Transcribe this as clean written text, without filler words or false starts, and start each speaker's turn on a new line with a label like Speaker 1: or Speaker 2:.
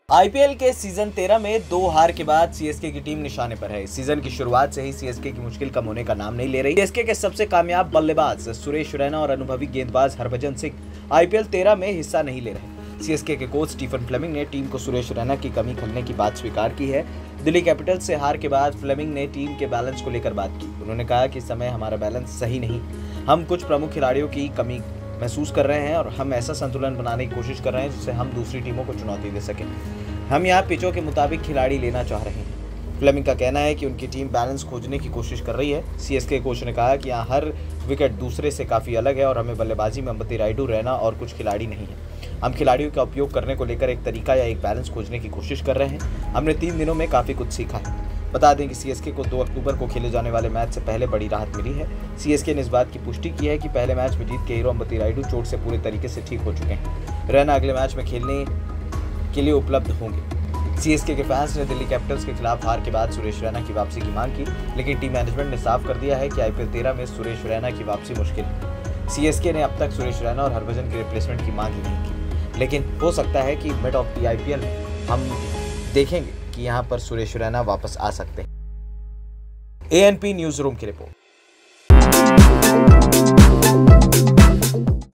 Speaker 1: IPL के season 13 में 2 हार के बाद सीएसके की टीम निशाने पर है। इस सीजन की शुरुआत से ही सीएसके की मुश्किल कम होने का नाम नहीं ले रही। सीएसके के सबसे कामयाब बल्लेबाज सुरेश रैना और अनुभवी गेंदबाज हरभजन सिंह आईपीएल 13 में हिस्सा नहीं ले रहे। सीएसके के कोच स्टीफन फ्लेमिंग ने टीम को सुरेश रैना की कमी खलने की बात स्वीकार की है। दिल्ली कैपिटल्स से हार के बाद फ्लेमिंग ने टीम के बैलेंस को लेकर बात की। उन्होंने कहा कि इस समय हमारा बैलेंस सही नहीं, हम कुछ प्रमुख खिलाड़ियों की कमी महसूस कर रहे हैं और हम ऐसा संतुलन बनाने की कोशिश कर रहे हैं जिससे हम दूसरी टीमों को चुनौती दे सकें। हम यहाँ पिचों के मुताबिक खिलाड़ी लेना चाह रहे हैं। फ्लेमिंग का कहना है कि उनकी टीम बैलेंस खोजने की कोशिश कर रही है। सीएसके कोच ने कहा कि यहाँ हर विकेट दूसरे से काफ़ी अलग है और हमें बल्लेबाजी में अंबती रायडू, रैना और कुछ खिलाड़ी नहीं है। हम खिलाड़ियों का उपयोग करने को लेकर एक तरीका या एक बैलेंस खोजने की कोशिश कर रहे हैं। हमने 3 दिनों में काफ़ी कुछ सीखा है। बता दें कि सीएसके को 2 अक्टूबर को खेले जाने वाले मैच से पहले बड़ी राहत मिली है। सीएसके ने इस बात की पुष्टि की है कि पहले मैच में जीत के हीरो अंबती रायडू चोट से पूरे तरीके से ठीक हो चुके हैं। रैना अगले मैच में खेलने के लिए उपलब्ध होंगे। सीएसके के फैंस ने दिल्ली कैपिटल्स के खिलाफ हार के बाद सुरेश रैना की वापसी की मांग की, लेकिन टीम मैनेजमेंट ने साफ कर दिया है कि आईपीएल 13 में सुरेश रैना की वापसी मुश्किल है। सीएसके ने अब तक सुरेश रैना और हरभजन के रिप्लेसमेंट की मांग ही नहीं की, लेकिन हो सकता है कि मिड ऑफ द आईपीएल में हम देखेंगे कि यहाँ पर सुरेश रैना वापस आ सकते हैं। एएनपी न्यूज रूम की रिपोर्ट।